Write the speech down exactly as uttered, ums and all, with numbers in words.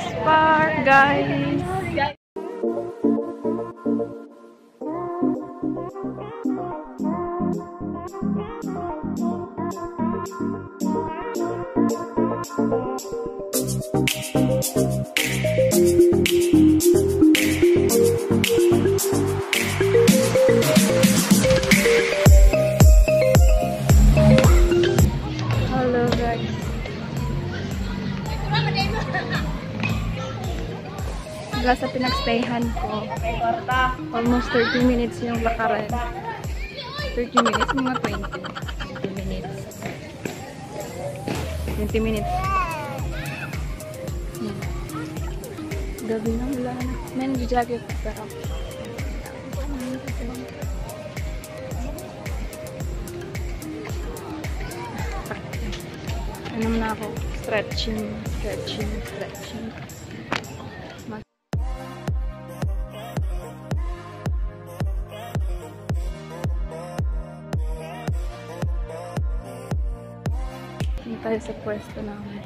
park, guys. Hello, guys. Mula sa pinagstayhan ko, almost thirty minutes yung lakaran. thirty minutes, mga twenty. twenty minutes. twenty minutes. Hmm. Gabi na, wala na. May nag-jacket pero ano na ako? Stretching, stretching, stretching. Tayo sa pwesto namin.